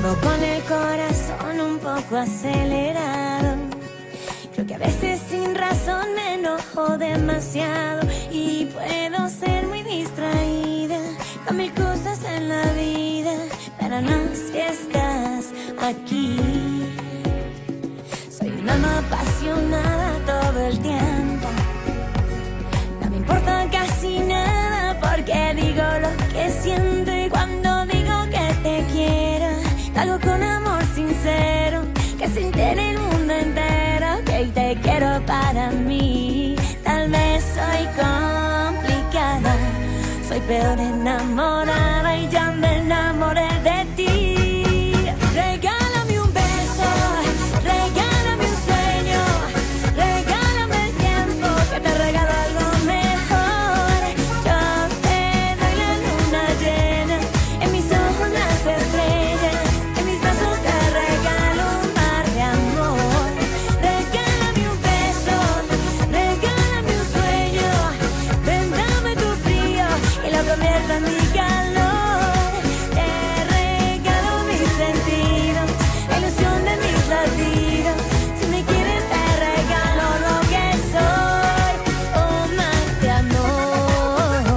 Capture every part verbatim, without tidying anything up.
Vivo con el corazón un poco acelerado. Creo que a veces sin razón me enojo demasiado y puedo ser muy distraída con mil cosas en la vida, pero no si estás aquí. Soy una alma apasionada todo el tiempo. No me importa casi nada porque digo lo que siento, y cuando digo que te quiero, lo hago con amor sincero, que se entere el mundo entero que te quiero para mí. Tal vez soy complicada, soy peor enamorada y ya me enamoré de ti. Regálame un beso, regálame un sueño, regálame el tiempo que te regalo algo mejor. Yo te doy la luna llena, en mis ojos las estrellas, en mis brazos te regalo un mar de amor. Regálame un beso, regálame un sueño, ven dame tu frío y lo convierto en mi calor. Te regalo mis sentidos, la ilusión de mis latidos. Si me quieres te regalo lo que soy, un mar de amor.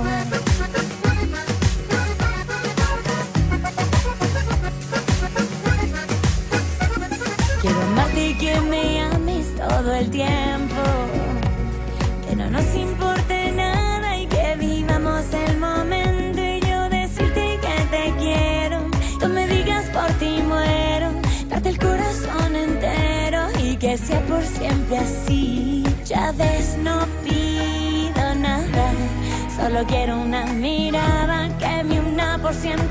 Quiero amarte y que me ames todo el tiempo, que no nos importe nada y que vivamos el momento, y yo decirte que te quiero, tú me digas por ti muero, darte el corazón entero y que sea por siempre así. Ya ves, no pido nada, solo quiero una mirada que me una por siempre